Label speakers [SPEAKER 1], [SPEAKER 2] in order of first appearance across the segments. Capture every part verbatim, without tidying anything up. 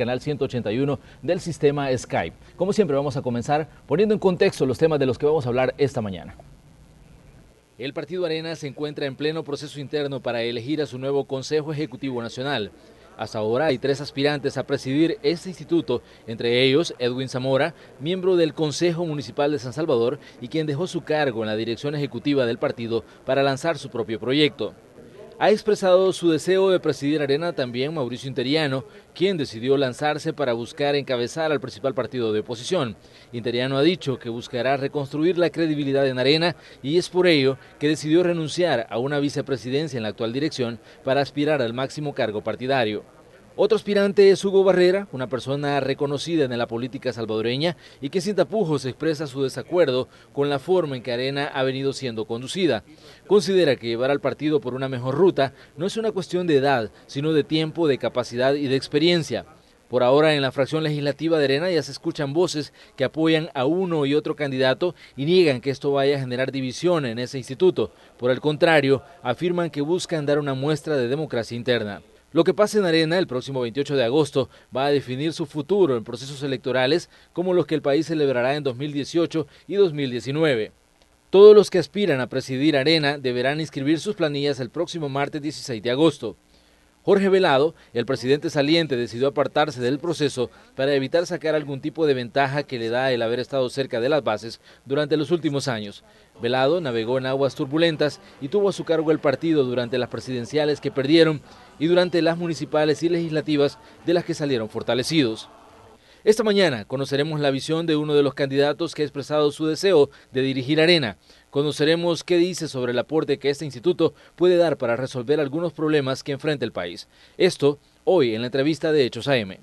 [SPEAKER 1] canal ciento ochenta y uno del sistema Sky. Como siempre, vamos a comenzar poniendo en contexto los temas de los que vamos a hablar esta mañana. El Partido Arena se encuentra en pleno proceso interno para elegir a su nuevo Consejo Ejecutivo Nacional. Hasta ahora hay tres aspirantes a presidir este instituto, entre ellos Edwin Zamora, miembro del Consejo Municipal de San Salvador y quien dejó su cargo en la dirección ejecutiva del partido para lanzar su propio proyecto. Ha expresado su deseo de presidir Arena también Mauricio Interiano, quien decidió lanzarse para buscar encabezar al principal partido de oposición. Interiano ha dicho que buscará reconstruir la credibilidad en Arena y es por ello que decidió renunciar a una vicepresidencia en la actual dirección para aspirar al máximo cargo partidario. Otro aspirante es Hugo Barrera, una persona reconocida en la política salvadoreña y que sin tapujos expresa su desacuerdo con la forma en que Arena ha venido siendo conducida. Considera que llevar al partido por una mejor ruta no es una cuestión de edad, sino de tiempo, de capacidad y de experiencia. Por ahora, en la fracción legislativa de Arena ya se escuchan voces que apoyan a uno y otro candidato y niegan que esto vaya a generar división en ese instituto. Por el contrario, afirman que buscan dar una muestra de democracia interna. Lo que pase en Arena el próximo veintiocho de agosto va a definir su futuro en procesos electorales como los que el país celebrará en dos mil dieciocho y dos mil diecinueve. Todos los que aspiran a presidir Arena deberán inscribir sus planillas el próximo martes dieciséis de agosto. Jorge Velado, el presidente saliente, decidió apartarse del proceso para evitar sacar algún tipo de ventaja que le da el haber estado cerca de las bases durante los últimos años. Velado navegó en aguas turbulentas y tuvo a su cargo el partido durante las presidenciales que perdieron y durante las municipales y legislativas de las que salieron fortalecidos. Esta mañana conoceremos la visión de uno de los candidatos que ha expresado su deseo de dirigir Arena. Conoceremos qué dice sobre el aporte que este instituto puede dar para resolver algunos problemas que enfrenta el país. Esto hoy en la entrevista de Hechos A M.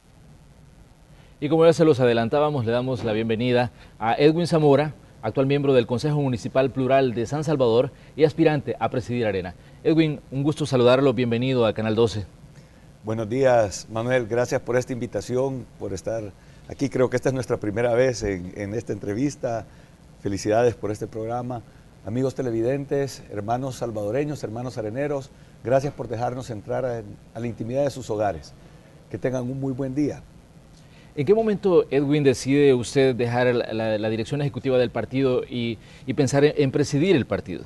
[SPEAKER 1] Y como ya se los adelantábamos, le damos la bienvenida a Edwin Zamora, actual miembro del Consejo Municipal Plural de San Salvador y aspirante a presidir Arena. Edwin, un gusto saludarlo, bienvenido a Canal doce.
[SPEAKER 2] Buenos días, Manuel, gracias por esta invitación, por estar aquí. Creo que esta es nuestra primera vez en, en esta entrevista. Felicidades por este programa. Amigos televidentes, hermanos salvadoreños, hermanos areneros, gracias por dejarnos entrar a, a la intimidad de sus hogares. Que tengan un muy buen día.
[SPEAKER 1] ¿En qué momento, Edwin, decide usted dejar la, la, la dirección ejecutiva del partido y, y pensar en, en presidir el partido?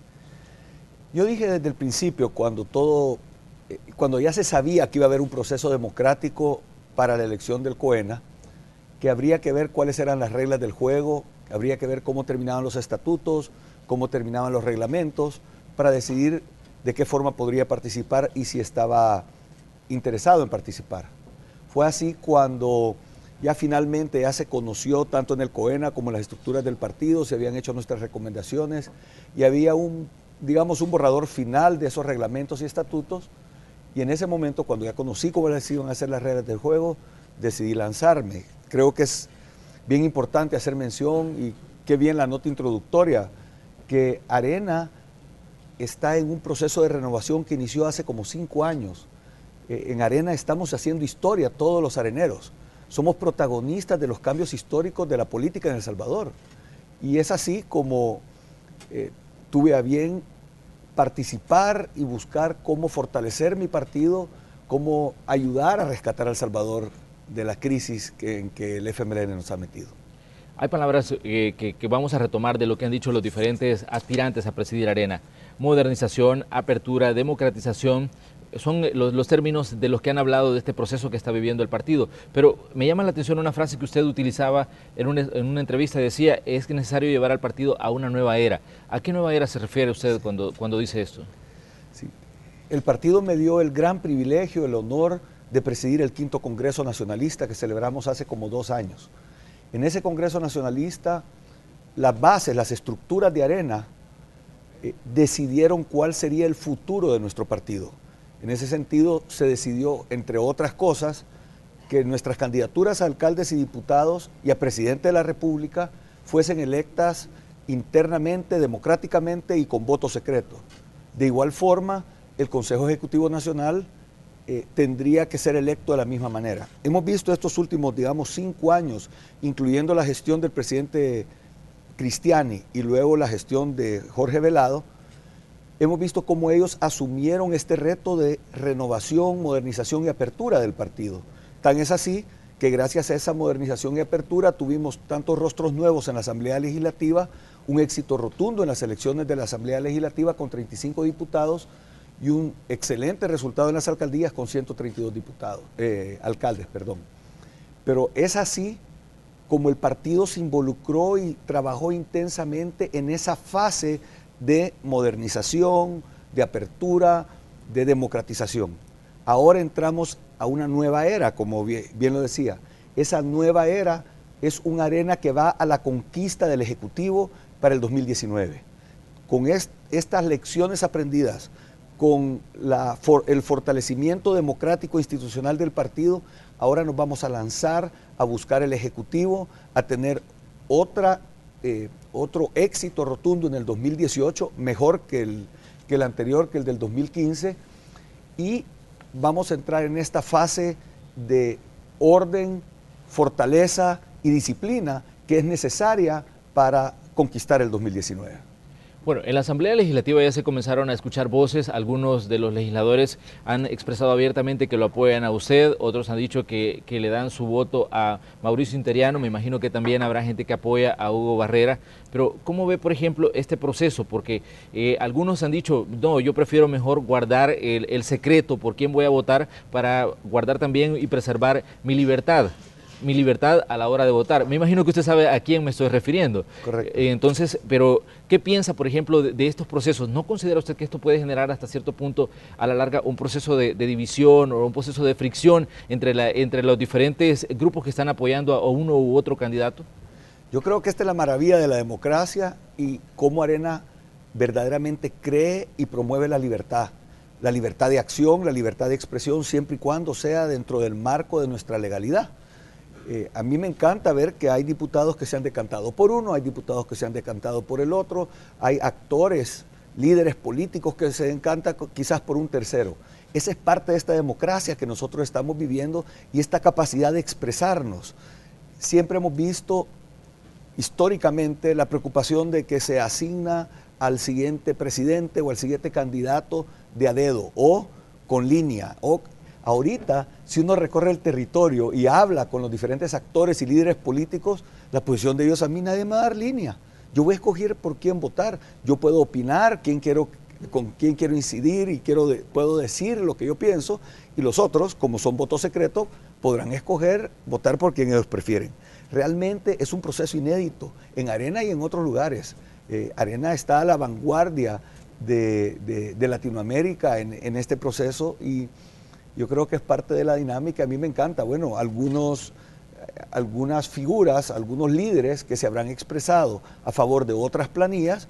[SPEAKER 2] Yo dije desde el principio, cuando todo... cuando ya se sabía que iba a haber un proceso democrático para la elección del COENA, que habría que ver cuáles eran las reglas del juego, habría que ver cómo terminaban los estatutos, cómo terminaban los reglamentos, para decidir de qué forma podría participar y si estaba interesado en participar. Fue así cuando ya finalmente ya se conoció tanto en el COENA como en las estructuras del partido, se habían hecho nuestras recomendaciones y había un, digamos, un borrador final de esos reglamentos y estatutos. Y en ese momento, cuando ya conocí cómo les iban a hacer las reglas del juego, decidí lanzarme. Creo que es bien importante hacer mención, y qué bien la nota introductoria, que Arena está en un proceso de renovación que inició hace como cinco años. Eh, en Arena estamos haciendo historia todos los areneros. Somos protagonistas de los cambios históricos de la política en El Salvador. Y es así como eh, tuve a bien participar y buscar cómo fortalecer mi partido, cómo ayudar a rescatar a El Salvador de la crisis que, en que el F M L N nos ha metido.
[SPEAKER 1] Hay palabras eh, que, que vamos a retomar de lo que han dicho los diferentes aspirantes a presidir Arena. Modernización, apertura, democratización, son los, los términos de los que han hablado de este proceso que está viviendo el partido. Pero me llama la atención una frase que usted utilizaba en una, en una entrevista, decía, es necesario llevar al partido a una nueva era. ¿A qué nueva era se refiere usted cuando, cuando dice esto?
[SPEAKER 2] Sí. El partido me dio el gran privilegio, el honor de presidir el quinto Congreso Nacionalista que celebramos hace como dos años. En ese Congreso Nacionalista, las bases, las estructuras de Arena eh, decidieron cuál sería el futuro de nuestro partido. En ese sentido, se decidió, entre otras cosas, que nuestras candidaturas a alcaldes y diputados y a presidente de la República fuesen electas internamente, democráticamente y con voto secreto. De igual forma, el Consejo Ejecutivo Nacional eh, tendría que ser electo de la misma manera. Hemos visto estos últimos, digamos, cinco años, incluyendo la gestión del presidente Cristiani y luego la gestión de Jorge Velado, hemos visto cómo ellos asumieron este reto de renovación, modernización y apertura del partido. Tan es así que gracias a esa modernización y apertura tuvimos tantos rostros nuevos en la Asamblea Legislativa, un éxito rotundo en las elecciones de la Asamblea Legislativa con treinta y cinco diputados y un excelente resultado en las alcaldías con ciento treinta y dos diputados, eh, alcaldes, perdón. Pero es así como el partido se involucró y trabajó intensamente en esa fase de modernización, de apertura, de democratización. Ahora entramos a una nueva era, como bien, bien lo decía. Esa nueva era es una arena que va a la conquista del Ejecutivo para el dos mil diecinueve. Con est estas lecciones aprendidas, con la, for el fortalecimiento democrático e institucional del partido, ahora nos vamos a lanzar a buscar el Ejecutivo, a tener otra, eh, otro éxito rotundo en el dos mil dieciocho, mejor que el, que el anterior, que el del dos mil quince, y vamos a entrar en esta fase de orden, fortaleza y disciplina que es necesaria para conquistar el dos mil diecinueve.
[SPEAKER 1] Bueno, en la Asamblea Legislativa ya se comenzaron a escuchar voces, algunos de los legisladores han expresado abiertamente que lo apoyan a usted, otros han dicho que, que le dan su voto a Mauricio Interiano, me imagino que también habrá gente que apoya a Hugo Barrera, pero ¿cómo ve, por ejemplo, este proceso? Porque eh, algunos han dicho, no, yo prefiero mejor guardar el, el secreto por quién voy a votar para guardar también y preservar mi libertad. mi libertad a la hora de votar. Me imagino que usted sabe a quién me estoy refiriendo.
[SPEAKER 2] Correcto.
[SPEAKER 1] Eh, entonces, pero, ¿qué piensa, por ejemplo, de, de estos procesos? ¿No considera usted que esto puede generar hasta cierto punto, a la larga, un proceso de, de división o un proceso de fricción entre, la, entre los diferentes grupos que están apoyando a uno u otro candidato?
[SPEAKER 2] Yo creo que esta es la maravilla de la democracia y cómo Arena verdaderamente cree y promueve la libertad. La libertad de acción, la libertad de expresión, siempre y cuando sea dentro del marco de nuestra legalidad. Eh, a mí me encanta ver que hay diputados que se han decantado por uno, hay diputados que se han decantado por el otro, hay actores, líderes políticos que se decantan quizás por un tercero. Esa es parte de esta democracia que nosotros estamos viviendo y esta capacidad de expresarnos. Siempre hemos visto históricamente la preocupación de que se asigna al siguiente presidente o al siguiente candidato de a dedo o con línea o ahorita, si uno recorre el territorio y habla con los diferentes actores y líderes políticos, la posición de ellos, a mí nadie me va a dar línea. Yo voy a escoger por quién votar. Yo puedo opinar, quién quiero, con quién quiero incidir y quiero de, puedo decir lo que yo pienso. Y los otros, como son votos secretos, podrán escoger votar por quien ellos prefieren. Realmente es un proceso inédito en Arena y en otros lugares. Eh, Arena está a la vanguardia de, de, de Latinoamérica en, en este proceso y yo creo que es parte de la dinámica, a mí me encanta. Bueno, algunos, algunas figuras, algunos líderes que se habrán expresado a favor de otras planillas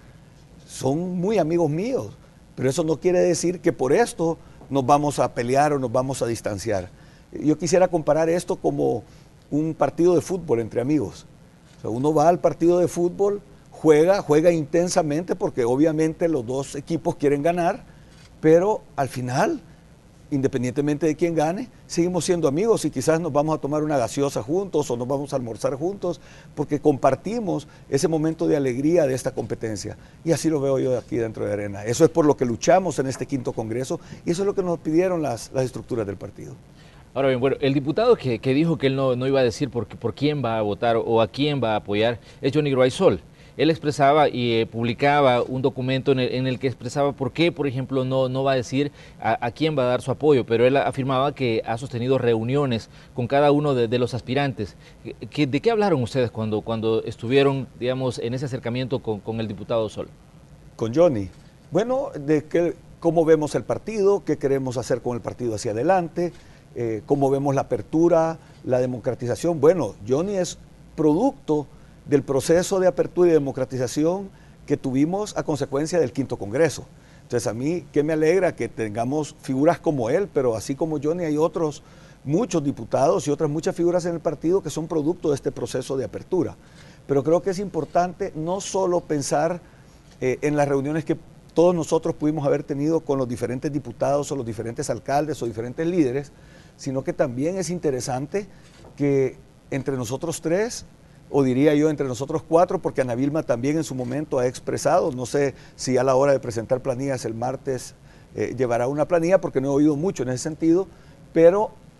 [SPEAKER 2] son muy amigos míos, pero eso no quiere decir que por esto nos vamos a pelear o nos vamos a distanciar. Yo quisiera comparar esto como un partido de fútbol entre amigos. O sea, uno va al partido de fútbol, juega, juega intensamente porque obviamente los dos equipos quieren ganar, pero al final, independientemente de quién gane, seguimos siendo amigos y quizás nos vamos a tomar una gaseosa juntos o nos vamos a almorzar juntos porque compartimos ese momento de alegría de esta competencia. Y así lo veo yo aquí dentro de Arena. Eso es por lo que luchamos en este quinto congreso y eso es lo que nos pidieron las, las estructuras del partido.
[SPEAKER 1] Ahora bien, bueno, el diputado que, que dijo que él no, no iba a decir por, por quién va a votar o a quién va a apoyar es Johnny Groaisol. Él expresaba y eh, publicaba un documento en el, en el que expresaba por qué, por ejemplo, no, no va a decir a, a quién va a dar su apoyo, pero él afirmaba que ha sostenido reuniones con cada uno de, de los aspirantes. ¿Qué, ¿De qué hablaron ustedes cuando, cuando estuvieron, digamos, en ese acercamiento con, con el diputado Sol?
[SPEAKER 2] Con Johnny. Bueno, de que, cómo vemos el partido, qué queremos hacer con el partido hacia adelante, eh, cómo vemos la apertura, la democratización. Bueno, Johnny es producto del proceso de apertura y democratización que tuvimos a consecuencia del quinto congreso. Entonces a mí que me alegra que tengamos figuras como él, pero así como Johnny hay otros, muchos diputados y otras muchas figuras en el partido que son producto de este proceso de apertura. Pero creo que es importante no solo pensar eh, en las reuniones que todos nosotros pudimos haber tenido con los diferentes diputados o los diferentes alcaldes o diferentes líderes, sino que también es interesante que entre nosotros tres, o diría yo entre nosotros cuatro, porque Ana Vilma también en su momento ha expresado, no sé si a la hora de presentar planillas el martes eh, llevará una planilla, porque no he oído mucho en ese sentido, pero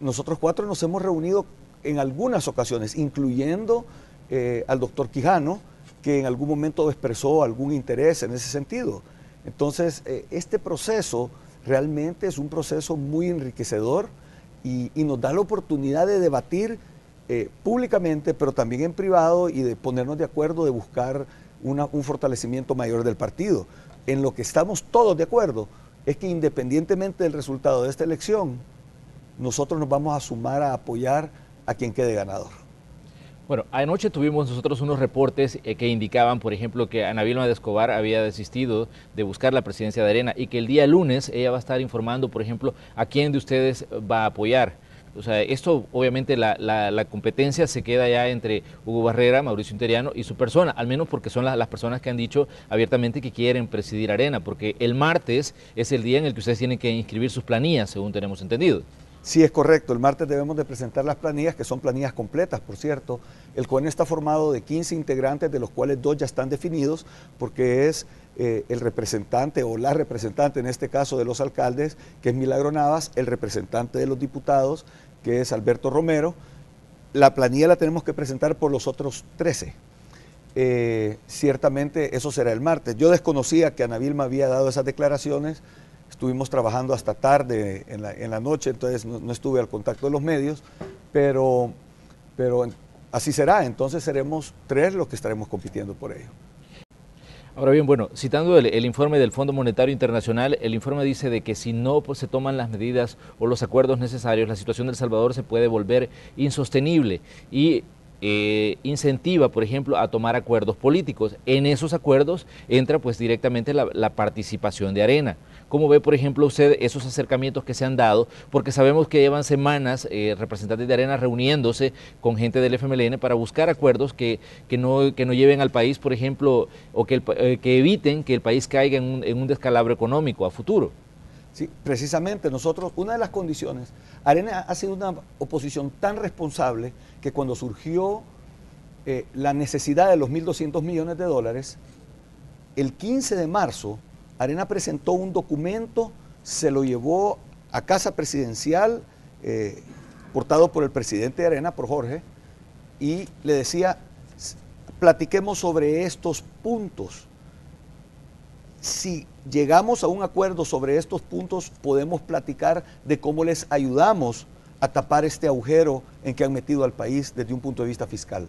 [SPEAKER 2] nosotros cuatro nos hemos reunido en algunas ocasiones, incluyendo eh, al doctor Quijano, que en algún momento expresó algún interés en ese sentido. Entonces, eh, este proceso realmente es un proceso muy enriquecedor y, y nos da la oportunidad de debatir eh, públicamente, pero también en privado, y de ponernos de acuerdo, de buscar una, un fortalecimiento mayor del partido. En lo que estamos todos de acuerdo es que, independientemente del resultado de esta elección, nosotros nos vamos a sumar a apoyar a quien quede ganador.
[SPEAKER 1] Bueno, anoche tuvimos nosotros unos reportes eh, que indicaban, por ejemplo, que Ana Vilma de Escobar había desistido de buscar la presidencia de Arena y que el día lunes ella va a estar informando, por ejemplo, a quién de ustedes va a apoyar. O sea, esto obviamente la, la, la competencia se queda ya entre Hugo Barrera, Mauricio Interiano y su persona, al menos porque son la, las personas que han dicho abiertamente que quieren presidir Arena, porque el martes es el día en el que ustedes tienen que inscribir sus planillas, según tenemos entendido.
[SPEAKER 2] Sí, es correcto. El martes debemos de presentar las planillas, que son planillas completas, por cierto. El C O E N está formado de quince integrantes, de los cuales dos ya están definidos, porque es eh, el representante o la representante, en este caso de los alcaldes, que es Milagro Navas, el representante de los diputados, que es Alberto Romero. La planilla la tenemos que presentar por los otros trece. Eh, ciertamente eso será el martes. Yo desconocía que Ana Vilma había dado esas declaraciones. Estuvimos trabajando hasta tarde en la, en la noche, entonces no, no estuve al contacto de los medios, pero, pero así será. Entonces seremos tres los que estaremos compitiendo por ello.
[SPEAKER 1] Ahora bien, bueno, citando el, el informe del Fondo Monetario Internacional, el informe dice de que si no pues, se toman las medidas o los acuerdos necesarios, la situación de El Salvador se puede volver insostenible y Eh, incentiva, por ejemplo, a tomar acuerdos políticos. En esos acuerdos entra pues directamente la, la participación de Arena. ¿Cómo ve, por ejemplo, usted esos acercamientos que se han dado? Porque sabemos que llevan semanas eh, representantes de Arena reuniéndose con gente del F M L N para buscar acuerdos que, que, no, que no lleven al país, por ejemplo, o que, el, eh, que eviten que el país caiga en un, en un descalabro económico a futuro.
[SPEAKER 2] Sí, precisamente nosotros, una de las condiciones, Arena ha sido una oposición tan responsable que cuando surgió eh, la necesidad de los mil doscientos millones de dólares, el quince de marzo, Arena presentó un documento, se lo llevó a Casa Presidencial, eh, portado por el presidente de Arena, por Jorge, y le decía, platiquemos sobre estos puntos. Si llegamos a un acuerdo sobre estos puntos, podemos platicar de cómo les ayudamos a tapar este agujero en que han metido al país desde un punto de vista fiscal.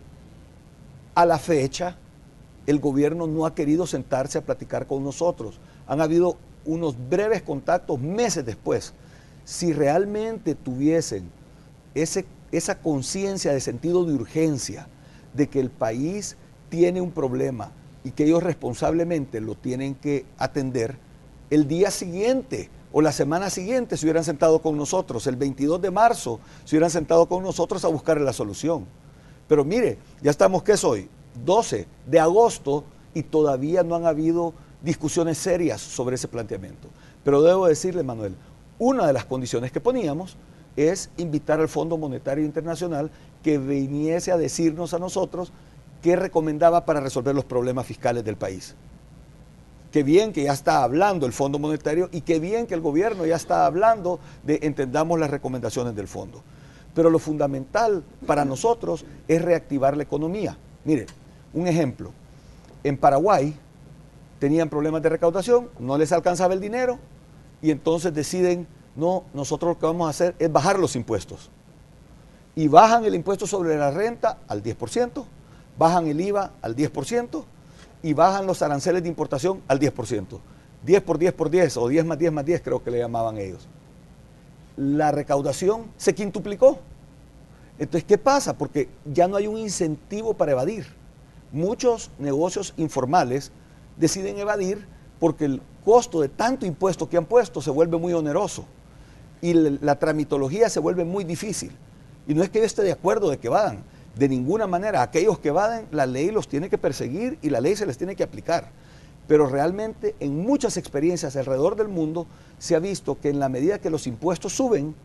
[SPEAKER 2] A la fecha, el gobierno no ha querido sentarse a platicar con nosotros. Han habido unos breves contactos meses después. Si realmente tuviesen ese, esa conciencia de sentido de urgencia, de que el país tiene un problema y que ellos responsablemente lo tienen que atender, el día siguiente o la semana siguiente se hubieran sentado con nosotros, el veintidós de marzo se hubieran sentado con nosotros a buscar la solución. Pero mire, ya estamos, ¿qué es hoy? doce de agosto y todavía no han habido discusiones serias sobre ese planteamiento. Pero debo decirle, Manuel, una de las condiciones que poníamos es invitar al Fondo Monetario Internacional que viniese a decirnos a nosotros qué recomendaba para resolver los problemas fiscales del país. Qué bien que ya está hablando el Fondo Monetario y qué bien que el gobierno ya está hablando de entendamos las recomendaciones del fondo. Pero lo fundamental para nosotros es reactivar la economía. Mire, un ejemplo, en Paraguay tenían problemas de recaudación, no les alcanzaba el dinero y entonces deciden, no, nosotros lo que vamos a hacer es bajar los impuestos. Y bajan el impuesto sobre la renta al diez por ciento, bajan el I V A al diez por ciento y bajan los aranceles de importación al diez por ciento. diez por diez por diez o diez más diez más diez creo que le llamaban ellos. La recaudación se quintuplicó. Entonces, ¿qué pasa? Porque ya no hay un incentivo para evadir. Muchos negocios informales deciden evadir porque el costo de tanto impuesto que han puesto se vuelve muy oneroso y la tramitología se vuelve muy difícil. Y no es que yo esté de acuerdo de que evadan, de ninguna manera. Aquellos que evaden, la ley los tiene que perseguir y la ley se les tiene que aplicar. Pero realmente en muchas experiencias alrededor del mundo se ha visto que en la medida que los impuestos suben,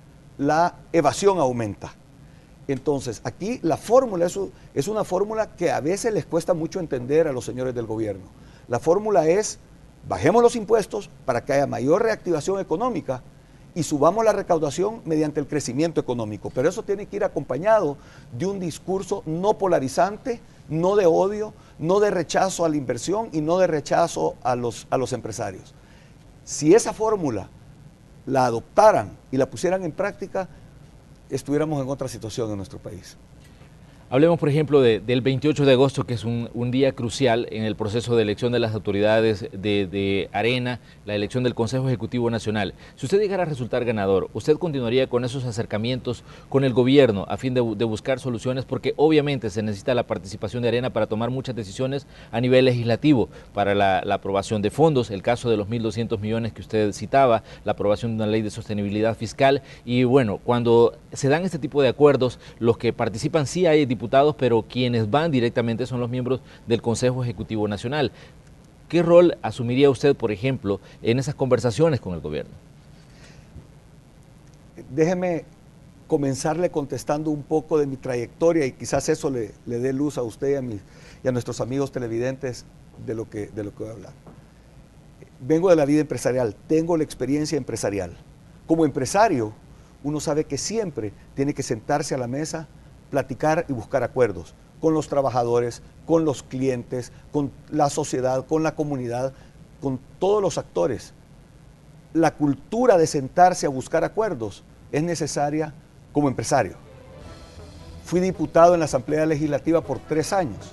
[SPEAKER 2] la evasión aumenta. Entonces, aquí la fórmula es, es una fórmula que a veces les cuesta mucho entender a los señores del gobierno. La fórmula es, bajemos los impuestos para que haya mayor reactivación económica y subamos la recaudación mediante el crecimiento económico. Pero eso tiene que ir acompañado de un discurso no polarizante, no de odio, no de rechazo a la inversión y no de rechazo a los, a los empresarios. Si esa fórmula la adoptaran y la pusieran en práctica, estuviéramos en otra situación en nuestro país.
[SPEAKER 1] Hablemos, por ejemplo, de, del veintiocho de agosto, que es un, un día crucial en el proceso de elección de las autoridades de, de Arena, la elección del Consejo Ejecutivo Nacional. Si usted llegara a resultar ganador, ¿usted continuaría con esos acercamientos con el gobierno a fin de, de buscar soluciones? Porque obviamente se necesita la participación de Arena para tomar muchas decisiones a nivel legislativo, para la, la aprobación de fondos, el caso de los mil doscientos millones que usted citaba, la aprobación de una ley de sostenibilidad fiscal. Y bueno, cuando se dan este tipo de acuerdos, los que participan sí hay diputados, pero quienes van directamente son los miembros del Consejo Ejecutivo Nacional. ¿Qué rol asumiría usted, por ejemplo, en esas conversaciones con el gobierno?
[SPEAKER 2] Déjeme comenzarle contestando un poco de mi trayectoria y quizás eso le, le dé luz a usted y a, mis, y a nuestros amigos televidentes de lo, que, de lo que voy a hablar. Vengo de la vida empresarial, tengo la experiencia empresarial. Como empresario, uno sabe que siempre tiene que sentarse a la mesa, platicar y buscar acuerdos con los trabajadores, con los clientes, con la sociedad, con la comunidad, con todos los actores. La cultura de sentarse a buscar acuerdos es necesaria como empresario. Fui diputado en la Asamblea Legislativa por tres años.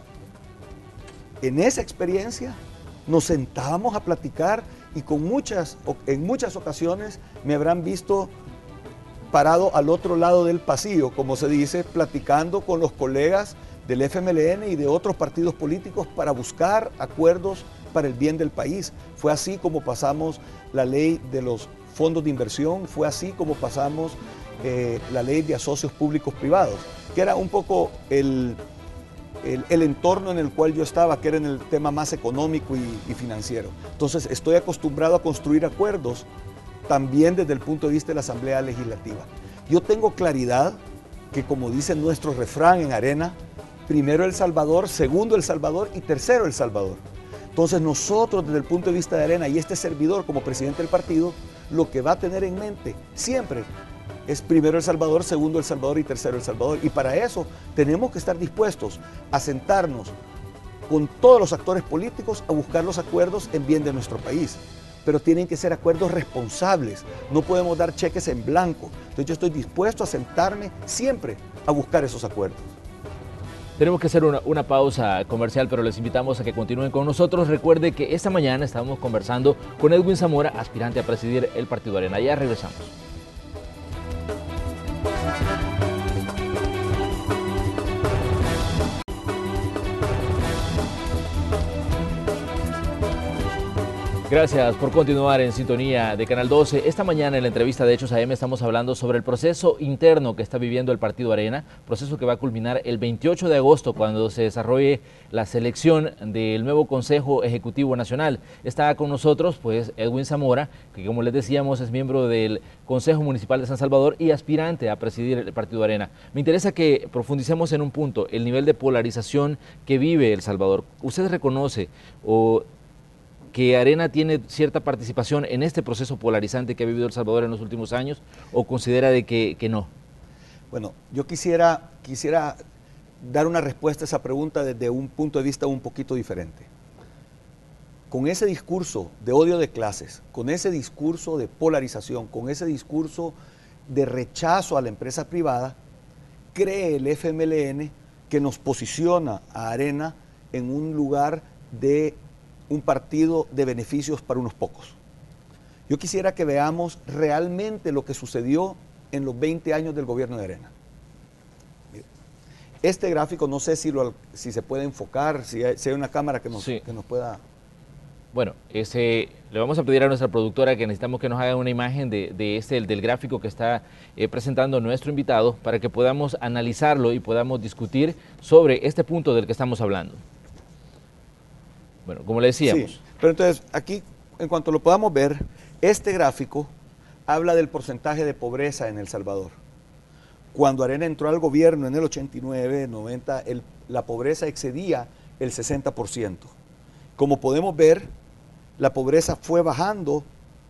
[SPEAKER 2] En esa experiencia nos sentábamos a platicar y con muchas, en muchas ocasiones me habrán visto parado al otro lado del pasillo, como se dice, platicando con los colegas del F M L N y de otros partidos políticos para buscar acuerdos para el bien del país. Fue así como pasamos la ley de los fondos de inversión, fue así como pasamos eh, la ley de asocios públicos privados, que era un poco el, el, el entorno en el cual yo estaba, que era en el tema más económico y, y financiero. Entonces estoy acostumbrado a construir acuerdos también desde el punto de vista de la Asamblea Legislativa. Yo tengo claridad que, como dice nuestro refrán en Arena, primero El Salvador, segundo El Salvador y tercero El Salvador. Entonces nosotros desde el punto de vista de Arena y este servidor como presidente del partido, lo que va a tener en mente siempre es primero El Salvador, segundo El Salvador y tercero El Salvador. Y para eso tenemos que estar dispuestos a sentarnos con todos los actores políticos a buscar los acuerdos en bien de nuestro país. Pero tienen que ser acuerdos responsables, no podemos dar cheques en blanco. Entonces yo estoy dispuesto a sentarme siempre a buscar esos acuerdos.
[SPEAKER 1] Tenemos que hacer una, una pausa comercial, pero les invitamos a que continúen con nosotros. Recuerde que esta mañana estábamos conversando con Edwin Zamora, aspirante a presidir el Partido Arena. Ya regresamos. Gracias por continuar en sintonía de Canal doce. Esta mañana en la entrevista de Hechos A M estamos hablando sobre el proceso interno que está viviendo el Partido Arena, proceso que va a culminar el veintiocho de agosto cuando se desarrolle la selección del nuevo Consejo Ejecutivo Nacional. Está con nosotros pues Edwin Zamora, que como les decíamos es miembro del Consejo Municipal de San Salvador y aspirante a presidir el Partido Arena. Me interesa que profundicemos en un punto, el nivel de polarización que vive El Salvador. ¿Usted reconoce o que Arena tiene cierta participación en este proceso polarizante que ha vivido El Salvador en los últimos años, o considera de que, que no?
[SPEAKER 2] Bueno, yo quisiera, quisiera dar una respuesta a esa pregunta desde un punto de vista un poquito diferente. Con ese discurso de odio de clases, con ese discurso de polarización, con ese discurso de rechazo a la empresa privada, cree el F M L N que nos posiciona a Arena en un lugar de un partido de beneficios para unos pocos. Yo quisiera que veamos realmente lo que sucedió en los veinte años del gobierno de Arena. Este gráfico, no sé si, lo, si se puede enfocar, si hay, si hay una cámara que nos, sí. que nos pueda...
[SPEAKER 1] Bueno, ese, le vamos a pedir a nuestra productora que necesitamos que nos haga una imagen de, de este, del gráfico que está eh, presentando nuestro invitado para que podamos analizarlo y podamos discutir sobre este punto del que estamos hablando. Bueno, como le decíamos.
[SPEAKER 2] Sí, pero entonces aquí, en cuanto lo podamos ver, este gráfico habla del porcentaje de pobreza en El Salvador. Cuando Arena entró al gobierno en el ochenta y nueve, noventa, el, la pobreza excedía el sesenta por ciento. Como podemos ver, la pobreza fue bajando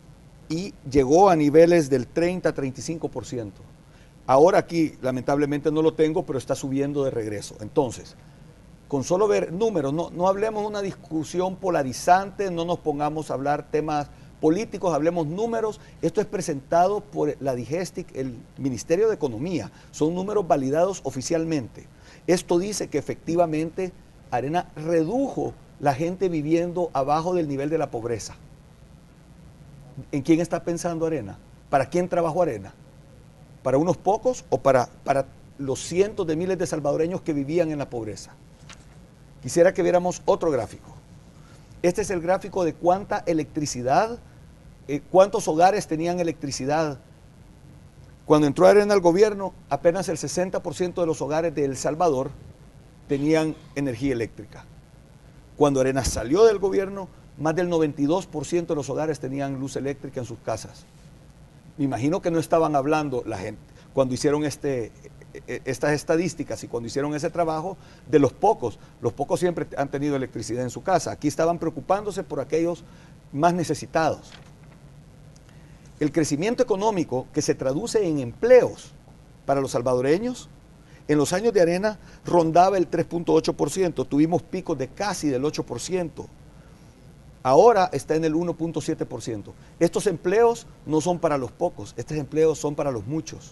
[SPEAKER 2] y llegó a niveles del treinta a treinta y cinco por ciento. Ahora aquí, lamentablemente no lo tengo, pero está subiendo de regreso. Entonces, con solo ver números, no, no hablemos de una discusión polarizante, no nos pongamos a hablar temas políticos, hablemos números. Esto es presentado por la Digestic, el Ministerio de Economía. Son números validados oficialmente. Esto dice que efectivamente Arena redujo la gente viviendo abajo del nivel de la pobreza. ¿En quién está pensando Arena? ¿Para quién trabajó Arena? ¿Para unos pocos o para, para los cientos de miles de salvadoreños que vivían en la pobreza? Quisiera que viéramos otro gráfico. Este es el gráfico de cuánta electricidad, eh, cuántos hogares tenían electricidad. Cuando entró Arena al gobierno, apenas el sesenta por ciento de los hogares de El Salvador tenían energía eléctrica. Cuando Arena salió del gobierno, más del noventa y dos por ciento de los hogares tenían luz eléctrica en sus casas. Me imagino que no estaban hablando la gente, cuando hicieron este, estas estadísticas y cuando hicieron ese trabajo, de los pocos. Los pocos siempre han tenido electricidad en su casa. Aquí estaban preocupándose por aquellos más necesitados. El crecimiento económico que se traduce en empleos para los salvadoreños, en los años de Arena rondaba el tres punto ocho por ciento. Tuvimos picos de casi del ocho por ciento. Ahora está en el uno punto siete por ciento. Estos empleos no son para los pocos, estos empleos son para los muchos.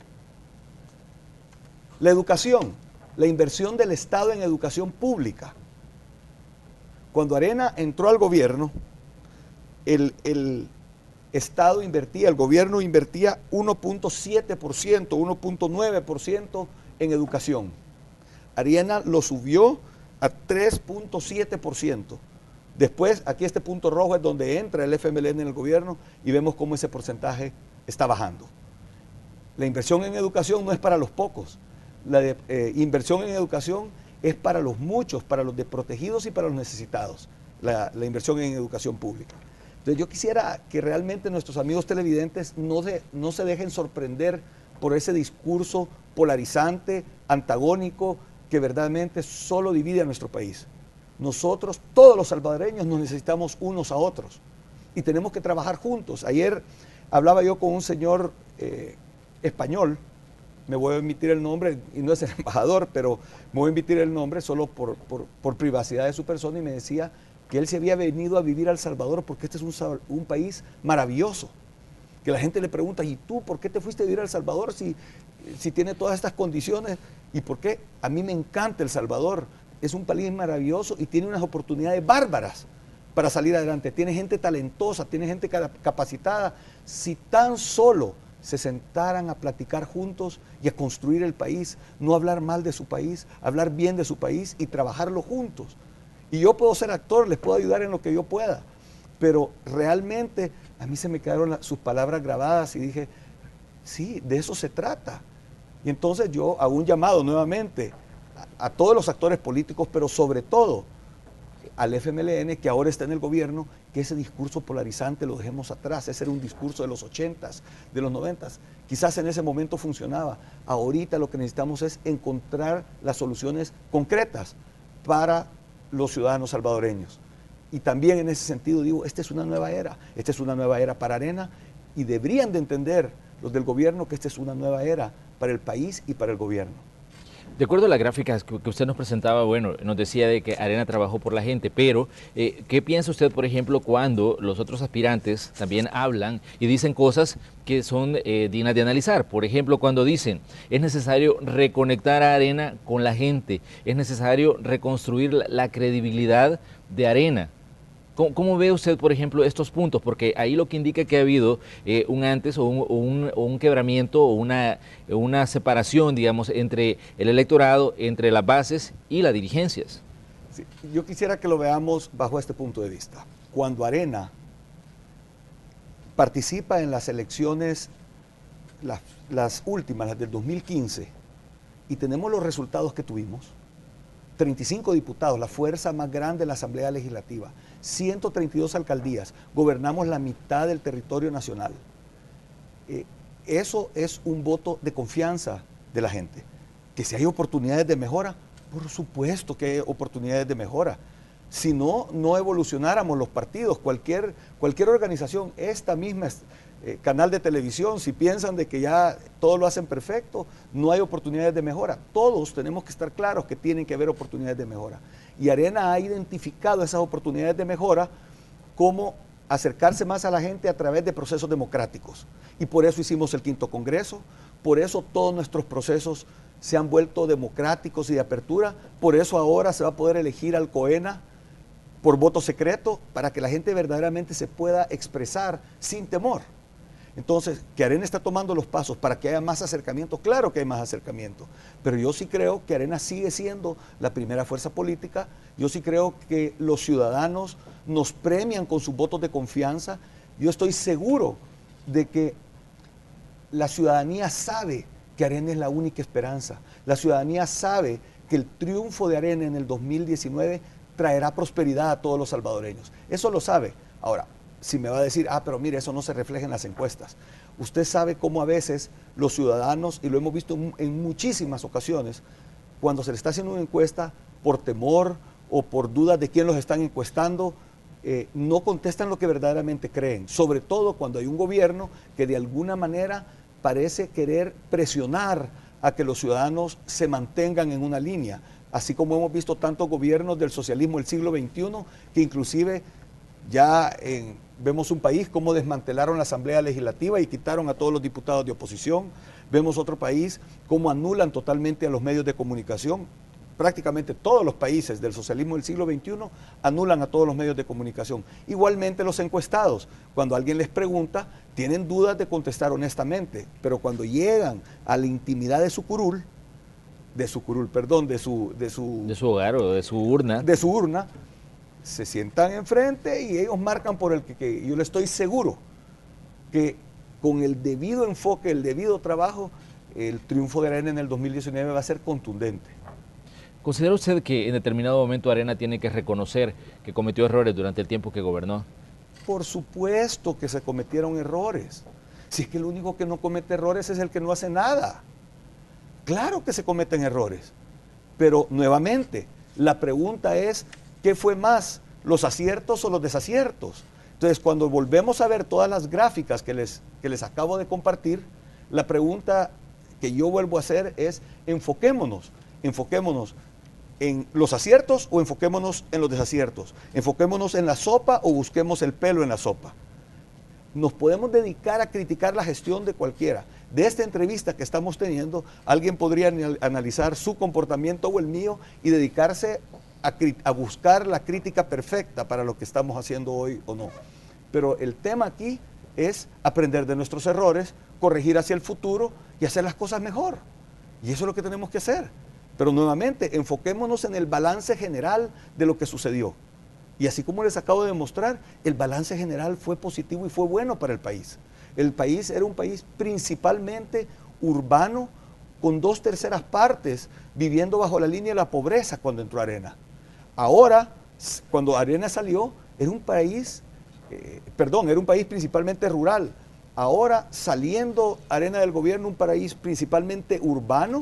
[SPEAKER 2] La educación, la inversión del Estado en educación pública. Cuando Arena entró al gobierno, el, el Estado invertía, el gobierno invertía uno punto siete por ciento, uno punto nueve por ciento en educación. Arena lo subió a tres punto siete por ciento. Después, aquí este punto rojo es donde entra el F M L N en el gobierno y vemos cómo ese porcentaje está bajando. La inversión en educación no es para los pocos. La de, eh, inversión en educación es para los muchos, para los desprotegidos y para los necesitados. La, la inversión en educación pública. Entonces yo quisiera que realmente nuestros amigos televidentes no se, no se dejen sorprender por ese discurso polarizante, antagónico, que verdaderamente solo divide a nuestro país. Nosotros, todos los salvadoreños, nos necesitamos unos a otros y tenemos que trabajar juntos. Ayer hablaba yo con un señor eh, español, me voy a omitir el nombre, y no es el embajador, pero me voy a omitir el nombre solo por, por, por privacidad de su persona, y me decía que él se había venido a vivir a El Salvador porque este es un, un país maravilloso. Que la gente le pregunta, ¿y tú por qué te fuiste a vivir a El Salvador si, si tiene todas estas condiciones? ¿Y por qué? A mí me encanta El Salvador. Es un país maravilloso y tiene unas oportunidades bárbaras para salir adelante. Tiene gente talentosa, tiene gente capacitada. Si tan solo se sentaran a platicar juntos y a construir el país, no hablar mal de su país, hablar bien de su país y trabajarlo juntos. Y yo puedo ser actor, les puedo ayudar en lo que yo pueda, pero realmente a mí se me quedaron la, sus palabras grabadas y dije, sí, de eso se trata. Y entonces yo hago un llamado nuevamente a todos los actores políticos, pero sobre todo al F M L N, que ahora está en el gobierno, que ese discurso polarizante lo dejemos atrás. Ese era un discurso de los ochentas, de los noventas. Quizás en ese momento funcionaba. Ahorita lo que necesitamos es encontrar las soluciones concretas para los ciudadanos salvadoreños. Y también en ese sentido digo, esta es una nueva era, esta es una nueva era para Arena, y deberían de entender los del gobierno que esta es una nueva era para el país y para el gobierno.
[SPEAKER 1] De acuerdo a las gráficas que usted nos presentaba, bueno, nos decía de que Arena trabajó por la gente, pero eh, ¿qué piensa usted, por ejemplo, cuando los otros aspirantes también hablan y dicen cosas que son eh, dignas de analizar? Por ejemplo, cuando dicen, es necesario reconectar a Arena con la gente, es necesario reconstruir la, la credibilidad de Arena. ¿Cómo, ¿Cómo ve usted, por ejemplo, estos puntos? Porque ahí lo que indica que ha habido eh, un antes o un, o un, o un quebramiento o una, una separación, digamos, entre el electorado, entre las bases y las dirigencias.
[SPEAKER 2] Sí, yo quisiera que lo veamos bajo este punto de vista. Cuando Arena participa en las elecciones, las, las últimas, las del dos mil quince, y tenemos los resultados que tuvimos, treinta y cinco diputados, la fuerza más grande de la Asamblea Legislativa, ciento treinta y dos alcaldías, gobernamos la mitad del territorio nacional. Eh, eso es un voto de confianza de la gente. Que si hay oportunidades de mejora, por supuesto que hay oportunidades de mejora. Si no, no evolucionáramos los partidos, cualquier, cualquier organización, esta misma eh, canal de televisión, si piensan de que ya todo lo hacen perfecto, no hay oportunidades de mejora. Todos tenemos que estar claros que tienen que haber oportunidades de mejora. Y Arena ha identificado esas oportunidades de mejora como acercarse más a la gente a través de procesos democráticos. Y por eso hicimos el quinto congreso, por eso todos nuestros procesos se han vuelto democráticos y de apertura, por eso ahora se va a poder elegir al COENA por voto secreto, para que la gente verdaderamente se pueda expresar sin temor. Entonces, que Arena está tomando los pasos para que haya más acercamiento, claro que hay más acercamiento, pero yo sí creo que Arena sigue siendo la primera fuerza política, yo sí creo que los ciudadanos nos premian con sus votos de confianza, yo estoy seguro de que la ciudadanía sabe que Arena es la única esperanza, la ciudadanía sabe que el triunfo de Arena en el dos mil diecinueve traerá prosperidad a todos los salvadoreños, eso lo sabe. Ahora, si me va a decir, ah, pero mire, eso no se refleja en las encuestas. Usted sabe cómo a veces los ciudadanos, y lo hemos visto en muchísimas ocasiones, cuando se le está haciendo una encuesta, por temor o por dudas de quién los están encuestando, eh, no contestan lo que verdaderamente creen. Sobre todo cuando hay un gobierno que de alguna manera parece querer presionar a que los ciudadanos se mantengan en una línea. Así como hemos visto tantos gobiernos del socialismo del siglo veintiuno, que inclusive ya en, vemos un país como desmantelaron la Asamblea Legislativa y quitaron a todos los diputados de oposición. Vemos otro país como anulan totalmente a los medios de comunicación. Prácticamente todos los países del socialismo del siglo veintiuno anulan a todos los medios de comunicación. Igualmente los encuestados, cuando alguien les pregunta, tienen dudas de contestar honestamente, pero cuando llegan a la intimidad de su curul, de su curul, perdón, de su, de su,
[SPEAKER 1] de su hogar o de su urna,
[SPEAKER 2] de su urna, se sientan enfrente y ellos marcan por el que, que yo le estoy seguro que con el debido enfoque, el debido trabajo, el triunfo de Arena en el dos mil diecinueve va a ser contundente.
[SPEAKER 1] ¿Considera usted que en determinado momento Arena tiene que reconocer que cometió errores durante el tiempo que gobernó?
[SPEAKER 2] Por supuesto que se cometieron errores. Si es que el único que no comete errores es el que no hace nada. Claro que se cometen errores, pero nuevamente, la pregunta es, ¿qué fue más, los aciertos o los desaciertos? Entonces, cuando volvemos a ver todas las gráficas que les, que les acabo de compartir, la pregunta que yo vuelvo a hacer es, enfoquémonos, enfoquémonos en los aciertos o enfoquémonos en los desaciertos, enfoquémonos en la sopa o busquemos el pelo en la sopa. Nos podemos dedicar a criticar la gestión de cualquiera. De esta entrevista que estamos teniendo, alguien podría analizar su comportamiento o el mío y dedicarse a, a buscar la crítica perfecta para lo que estamos haciendo hoy o no. Pero el tema aquí es aprender de nuestros errores, corregir hacia el futuro y hacer las cosas mejor. Y eso es lo que tenemos que hacer. Pero nuevamente, enfoquémonos en el balance general de lo que sucedió. Y así como les acabo de demostrar, el balance general fue positivo y fue bueno para el país. El país era un país principalmente urbano, con dos terceras partes viviendo bajo la línea de la pobreza cuando entró Arena. Ahora, cuando Arena salió, era un país, eh, perdón, era un país principalmente rural. Ahora, saliendo Arena del gobierno, un país principalmente urbano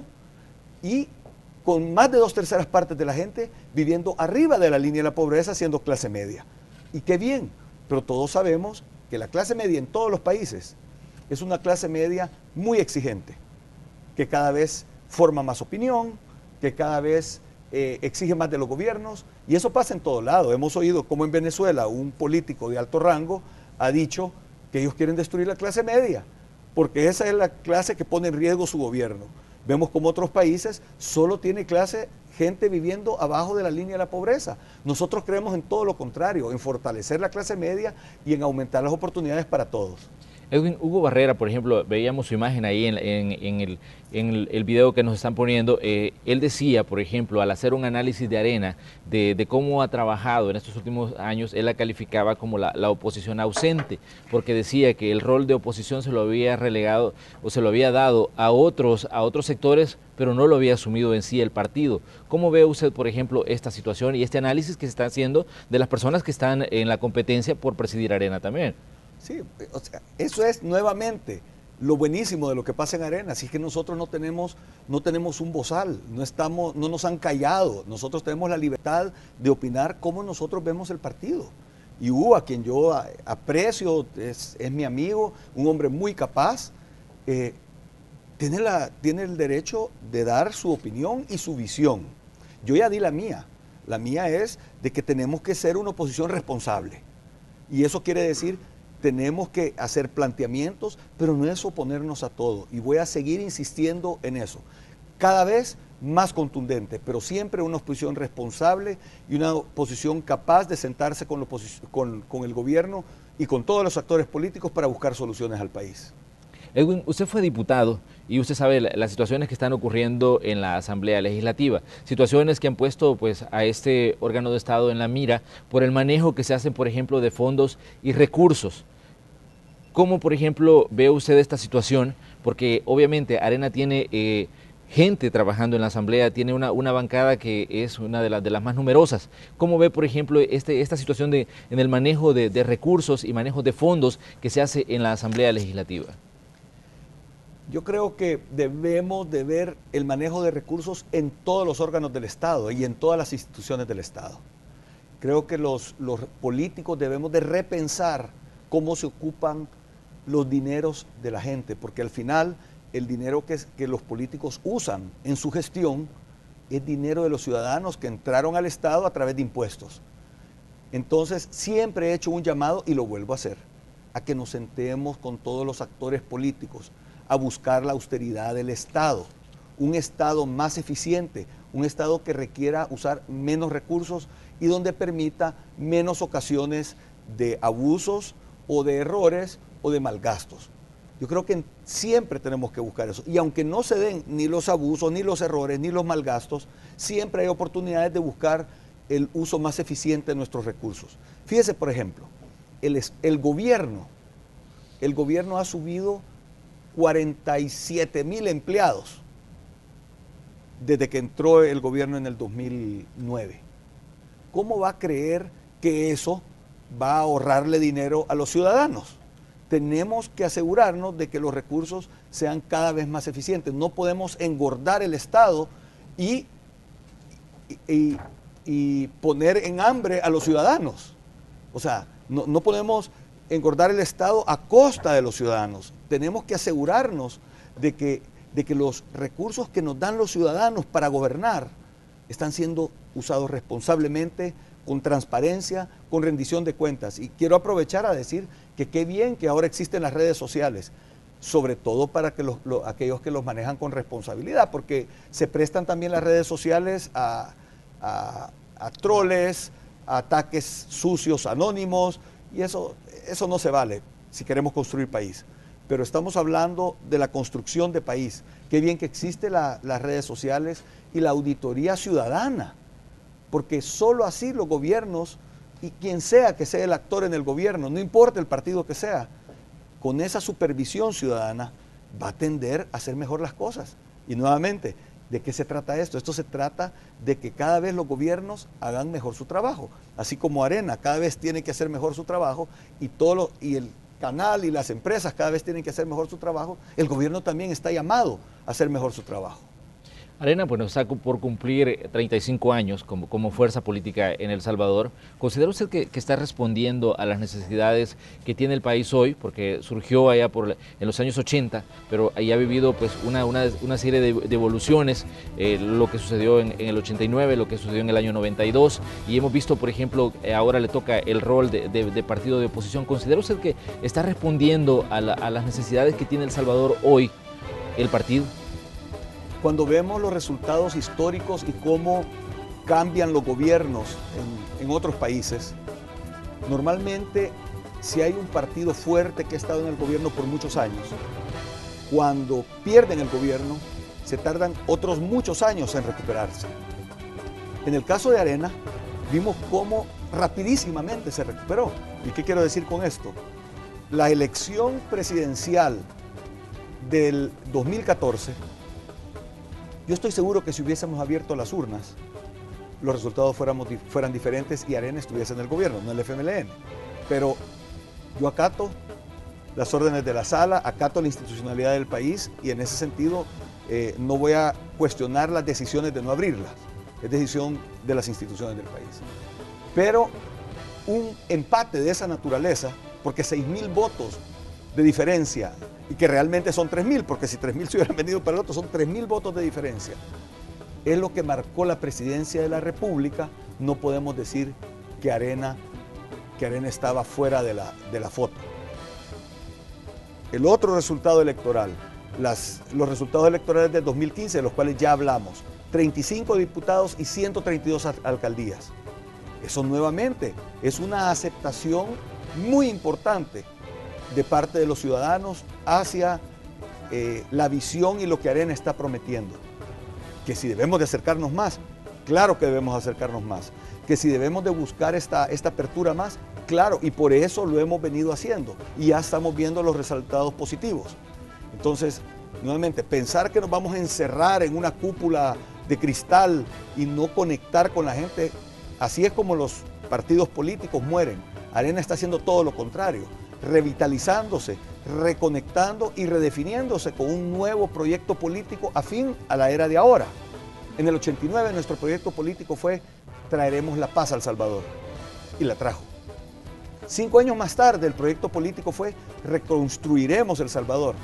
[SPEAKER 2] y con más de dos terceras partes de la gente viviendo arriba de la línea de la pobreza, siendo clase media. Y qué bien, pero todos sabemos que la clase media en todos los países es una clase media muy exigente, que cada vez forma más opinión, que cada vez eh, exige más de los gobiernos, y eso pasa en todo lado. Hemos oído como en Venezuela un político de alto rango ha dicho que ellos quieren destruir la clase media, porque esa es la clase que pone en riesgo su gobierno. Vemos como otros países solo tiene clase gente viviendo abajo de la línea de la pobreza. Nosotros creemos en todo lo contrario, en fortalecer la clase media y en aumentar las oportunidades para todos.
[SPEAKER 1] Edwin, Hugo Barrera, por ejemplo, veíamos su imagen ahí en, en, en, el, en el, el video que nos están poniendo. Eh, él decía, por ejemplo, al hacer un análisis de Arena, de, de cómo ha trabajado en estos últimos años, él la calificaba como la, la oposición ausente, porque decía que el rol de oposición se lo había relegado o se lo había dado a otros, a otros sectores, pero no lo había asumido en sí el partido. ¿Cómo ve usted, por ejemplo, esta situación y este análisis que se está haciendo de las personas que están en la competencia por presidir Arena también?
[SPEAKER 2] Sí, o sea, eso es nuevamente lo buenísimo de lo que pasa en Arena, así que nosotros no tenemos, no tenemos un bozal, no, estamos, no nos han callado, nosotros tenemos la libertad de opinar cómo nosotros vemos el partido. Y Hugo, a quien yo aprecio, es, es mi amigo, un hombre muy capaz, eh, tiene, la, tiene el derecho de dar su opinión y su visión. Yo ya di la mía, la mía es de que tenemos que ser una oposición responsable. Y eso quiere decir, tenemos que hacer planteamientos, pero no es oponernos a todo. Y voy a seguir insistiendo en eso. Cada vez más contundente, pero siempre una oposición responsable y una oposición capaz de sentarse con, la con, con el gobierno y con todos los actores políticos para buscar soluciones al país.
[SPEAKER 1] Edwin, usted fue diputado y usted sabe las situaciones que están ocurriendo en la Asamblea Legislativa, situaciones que han puesto pues, a este órgano de Estado en la mira por el manejo que se hace, por ejemplo, de fondos y recursos. ¿Cómo, por ejemplo, ve usted esta situación? Porque obviamente Arena tiene eh, gente trabajando en la Asamblea, tiene una, una bancada que es una de, la, de las más numerosas. ¿Cómo ve, por ejemplo, este, esta situación de, en el manejo de, de recursos y manejo de fondos que se hace en la Asamblea Legislativa?
[SPEAKER 2] Yo creo que debemos de ver el manejo de recursos en todos los órganos del Estado y en todas las instituciones del Estado. Creo que los, los políticos debemos de repensar cómo se ocupan los dineros de la gente, porque al final el dinero que, que los políticos usan en su gestión es dinero de los ciudadanos que entraron al Estado a través de impuestos. Entonces siempre he hecho un llamado, y lo vuelvo a hacer, a que nos sentemos con todos los actores políticos a buscar la austeridad del Estado, un Estado más eficiente, un Estado que requiera usar menos recursos y donde permita menos ocasiones de abusos o de errores o de malgastos. Yo creo que siempre tenemos que buscar eso. Y aunque no se den ni los abusos, ni los errores, ni los malgastos, siempre hay oportunidades de buscar el uso más eficiente de nuestros recursos. Fíjese, por ejemplo, el, el gobierno, el gobierno ha subido cuarenta y siete mil empleados desde que entró el gobierno en el dos mil nueve. ¿Cómo va a creer que eso va a ahorrarle dinero a los ciudadanos? Tenemos que asegurarnos de que los recursos sean cada vez más eficientes. No podemos engordar el Estado y, y, y poner en hambre a los ciudadanos. O sea, no, no podemos engordar el Estado a costa de los ciudadanos. Tenemos que asegurarnos de que, de que los recursos que nos dan los ciudadanos para gobernar están siendo usados responsablemente, con transparencia, con rendición de cuentas. Y quiero aprovechar a decir que qué bien que ahora existen las redes sociales, sobre todo para que los, los, aquellos que los manejan con responsabilidad, porque se prestan también las redes sociales a, a, a troles, a ataques sucios, anónimos, y eso, eso no se vale si queremos construir país. Pero estamos hablando de la construcción de país. Qué bien que existen la, las redes sociales y la auditoría ciudadana, porque solo así los gobiernos, y quien sea que sea el actor en el gobierno, no importa el partido que sea, con esa supervisión ciudadana va a tender a hacer mejor las cosas. Y nuevamente, ¿de qué se trata esto? Esto se trata de que cada vez los gobiernos hagan mejor su trabajo, así como Arena cada vez tiene que hacer mejor su trabajo y, todo lo, y el canal y las empresas cada vez tienen que hacer mejor su trabajo, el gobierno también está llamado a hacer mejor su trabajo.
[SPEAKER 1] Arena, bueno, está por cumplir treinta y cinco años como, como fuerza política en El Salvador. ¿Considera usted que, que está respondiendo a las necesidades que tiene el país hoy? Porque surgió allá por, en los años ochenta, pero ahí ha vivido pues, una, una, una serie de, de evoluciones, eh, lo que sucedió en, en el ochenta y nueve, lo que sucedió en el año noventa y dos, y hemos visto, por ejemplo, ahora le toca el rol de, de, de partido de oposición. ¿Considera usted que está respondiendo a, la, a las necesidades que tiene El Salvador hoy el partido?
[SPEAKER 2] Cuando vemos los resultados históricos y cómo cambian los gobiernos en, en otros países, normalmente si hay un partido fuerte que ha estado en el gobierno por muchos años, cuando pierden el gobierno, se tardan otros muchos años en recuperarse. En el caso de Arena, vimos cómo rapidísimamente se recuperó. ¿Y qué quiero decir con esto? La elección presidencial del dos mil catorce, yo estoy seguro que si hubiésemos abierto las urnas, los resultados fuéramos, fueran diferentes y Arena estuviese en el gobierno, no el F M L N. Pero yo acato las órdenes de la sala, acato la institucionalidad del país y en ese sentido eh, no voy a cuestionar las decisiones de no abrirlas. Es decisión de las instituciones del país. Pero un empate de esa naturaleza, porque seis mil votos de diferencia, y que realmente son tres mil, porque si tres mil se hubieran venido para el otro, son tres mil votos de diferencia, es lo que marcó la presidencia de la República. No podemos decir que Arena, que Arena estaba fuera de la, de la foto. El otro resultado electoral, las, los resultados electorales del dos mil quince, de los cuales ya hablamos, treinta y cinco diputados y ciento treinta y dos alcaldías. Eso nuevamente es una aceptación muy importante de parte de los ciudadanos hacia eh, la visión y lo que Arena está prometiendo. Que si debemos de acercarnos más, claro que debemos acercarnos más. Que si debemos de buscar esta, esta apertura más, claro, y por eso lo hemos venido haciendo. Y ya estamos viendo los resultados positivos. Entonces, nuevamente, pensar que nos vamos a encerrar en una cúpula de cristal y no conectar con la gente, así es como los partidos políticos mueren. Arena está haciendo todo lo contrario, revitalizándose, reconectando y redefiniéndose con un nuevo proyecto político afín a la era de ahora. En el ochenta y nueve nuestro proyecto político fue traeremos la paz al Salvador y la trajo. Cinco años más tarde el proyecto político fue reconstruiremos El Salvador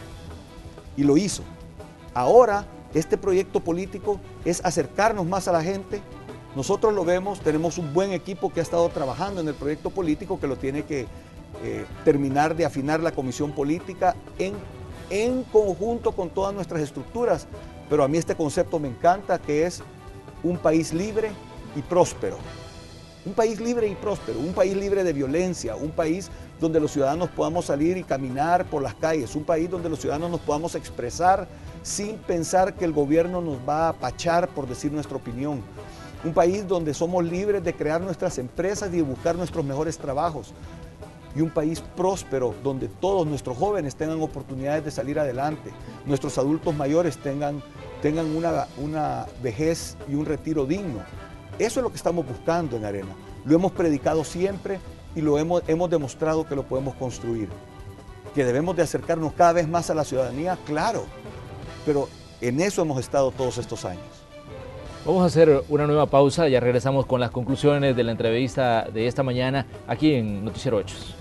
[SPEAKER 2] y lo hizo. Ahora este proyecto político es acercarnos más a la gente. Nosotros lo vemos, tenemos un buen equipo que ha estado trabajando en el proyecto político que lo tiene que eh, terminar de afinar la comisión política en, en conjunto con todas nuestras estructuras. Pero a mí este concepto me encanta, que es un país libre y próspero. Un país libre y próspero, un país libre de violencia, un país donde los ciudadanos podamos salir y caminar por las calles, un país donde los ciudadanos nos podamos expresar sin pensar que el gobierno nos va a apachar por decir nuestra opinión. Un país donde somos libres de crear nuestras empresas y de buscar nuestros mejores trabajos. Y un país próspero donde todos nuestros jóvenes tengan oportunidades de salir adelante, nuestros adultos mayores tengan, tengan una, una vejez y un retiro digno. Eso es lo que estamos buscando en Arena. Lo hemos predicado siempre y lo hemos, hemos demostrado que lo podemos construir. Que debemos de acercarnos cada vez más a la ciudadanía, claro, pero en eso hemos estado todos estos años.
[SPEAKER 1] Vamos a hacer una nueva pausa, ya regresamos con las conclusiones de la entrevista de esta mañana aquí en Noticiero Hechos.